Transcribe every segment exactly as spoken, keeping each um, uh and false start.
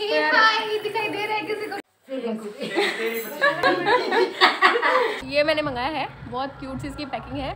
दिखाई दे रहा है किसी को? ये मैंने मंगाया है, बहुत क्यूट सी इसकी पैकिंग है।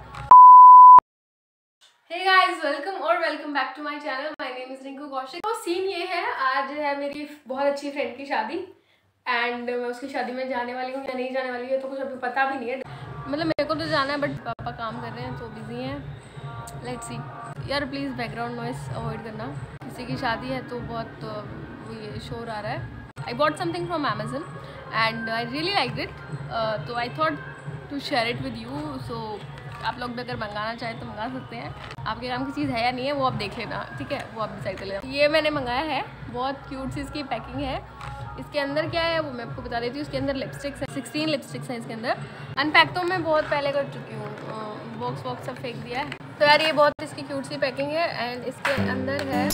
हे गाइस, वेलकम और welcome back to my channel. My name is Rinku Kaushik. तो सीन ये है, आज है मेरी बहुत अच्छी फ्रेंड की शादी एंड मैं उसकी शादी में जाने वाली हूँ या नहीं जाने वाली है तो कुछ अभी पता भी नहीं है। मतलब मेरे को तो जाना है बट पापा काम कर रहे हैं तो बिजी हैं। Let's see. यार प्लीज़ बैकग्राउंड नॉइस अवॉइड करना, किसी की शादी है तो बहुत वो ये शोर आ रहा है। I bought something from Amazon and I really like it, तो I thought to share it with you. So आप लोग भी अगर मंगाना चाहें तो मंगा सकते हैं। आपके काम की चीज़ है या नहीं है वो आप देख लेना, ठीक है? वो आप डिसाइड कर लेना। ये मैंने मंगाया है, बहुत क्यूट सी इसकी पैकिंग है। इसके अंदर क्या है वो मैं आपको बता देती हूँ। इसके अंदर लिपस्टिक्स है, सिक्सटीन लिपस्टिक्स हैं इसके अंदर। अनपैक तो मैं बहुत पहले कर चुकी हूँ, बॉक्स वॉक्स सब फेंक दिया है। तो यार ये बहुत इसकी क्यूट सी पैकिंग है एंड इसके अंदर है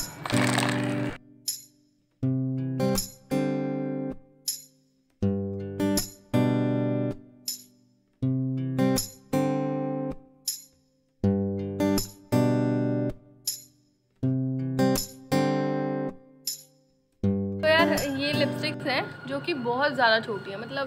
ये लिपस्टिक्स हैं जो कि बहुत ज़्यादा छोटी है, मतलब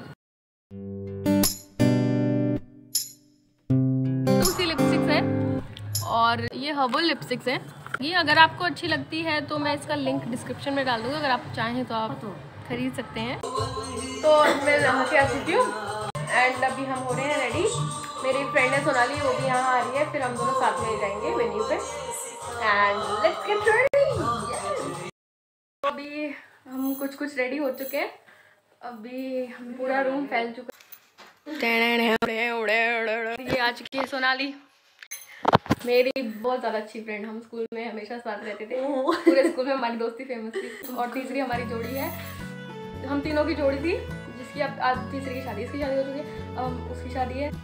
टू सी लिपस्टिक्स हैं और ये हर्बल लिपस्टिक्स हैं। ये अगर आपको अच्छी लगती है तो मैं इसका लिंक डिस्क्रिप्शन में डाल दूँगा, अगर आप चाहें तो आप खरीद सकते हैं। तो मैं यहाँ से आ चुकी हूँ एंड अभी हम हो रहे हैं रेडी। मेरी फ्रेंड है सोनाली, वो भी यहाँ आ रही है, फिर हम दोनों साथ में जाएंगे वेन्यू पे एंड लेट्स गेट रेडी। अभी हम कुछ कुछ रेडी हो चुके हैं, अभी हम पूरा रूम फैल चुका है। ये आ चुकी है सोनाली, मेरी बहुत ज़्यादा अच्छी फ्रेंड। हम स्कूल में हमेशा साथ रहते थे, पूरे स्कूल में हमारी दोस्ती फेमस थी। और तीसरी हमारी जोड़ी है, हम तीनों की जोड़ी थी जिसकी अब आज तीसरी की शादी, इसकी शादी हो चुकी है, अब उसकी शादी है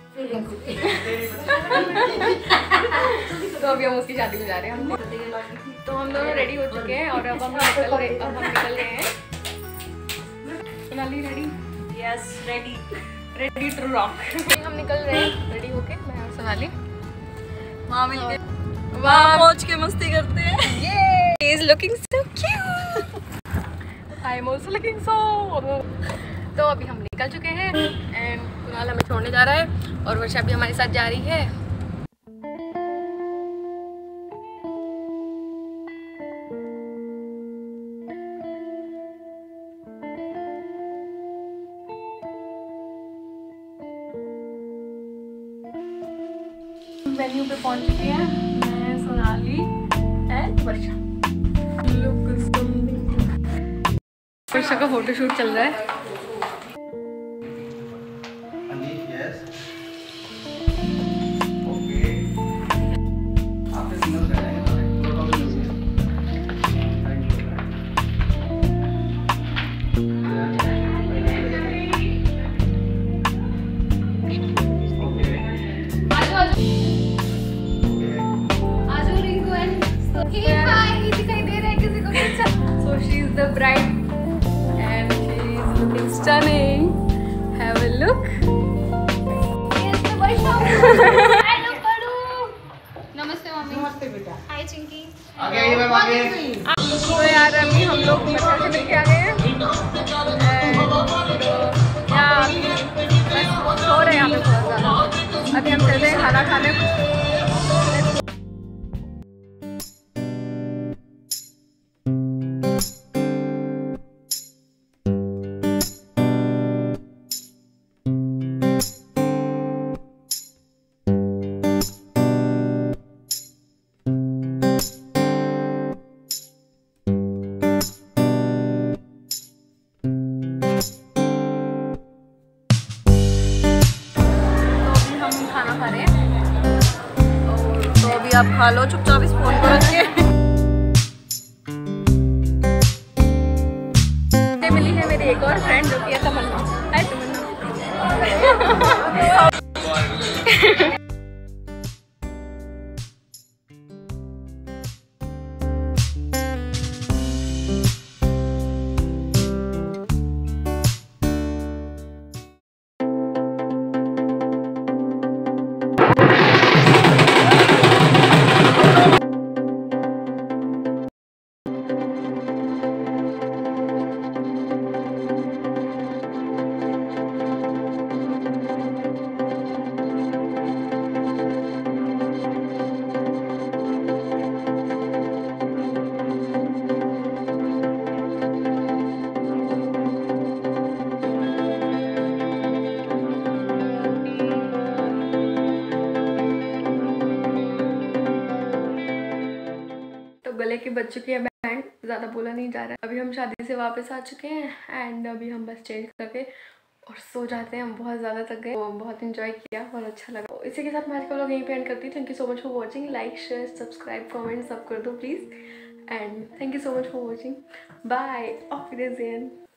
तो अभी हम उसकी शादी में जा रहे हैं। हम तो हम दोनों रेडी हो चुके हैं और अब हम निकल रहे अब हम निकल रहे हैं। Sonali ready? Yes ready, ready to rock. हम निकल रहे हैं रेडी होके, मैं और सोनाली वहाँ मिलके वहाँ पहुँच के मस्ती करते हैं। ये he is looking so cute. I am also looking so. तो अभी हम निकल चुके हैं एंड कुणाल हमें छोड़ने जा रहा है और वर्षा भी हमारे साथ जा रही है। वेन्यू पे पहुंच चुके हैं, मैं सोनाली एंड वर्षा। वर्षा का फोटोशूट चल रहा है। So she is the bride and she is looking stunning. Have a look. Yes, the Varsha. Hello, Padu. Namaste, mummy. नमस्ते बेटा। Hi, Chinky. आगे आइए मैम, आगे। तो यार अभी हम लोग बच्चों से मिलके आ गए हैं तो यहाँ बस सो रहे हैं यहाँ पे बहुत ज़्यादा। अभी हम चलते हैं खाना खाने। खाना खा रहे हैं तो अभी आप खा लो चुपचाप इस फोन को रख के। मिली है मेरी एक और फ्रेंड जो कि है तमन्ना। हाय तमन्ना। बज चुकी है बैंड, ज़्यादा बोला नहीं जा रहा है। अभी हम शादी से वापस आ चुके हैं एंड अभी हम बस चेंज करके और सो जाते हैं। हम बहुत ज़्यादा थक गए, तो बहुत इंजॉय किया, बहुत अच्छा लगा। तो इसी के साथ मैं आज का व्लॉग यहीं पे एंड करती हूँ। Thank you so much for watching. Like share subscribe comment सब कर दो please and thank you so much for watching. Bye, ऑफ विदेन।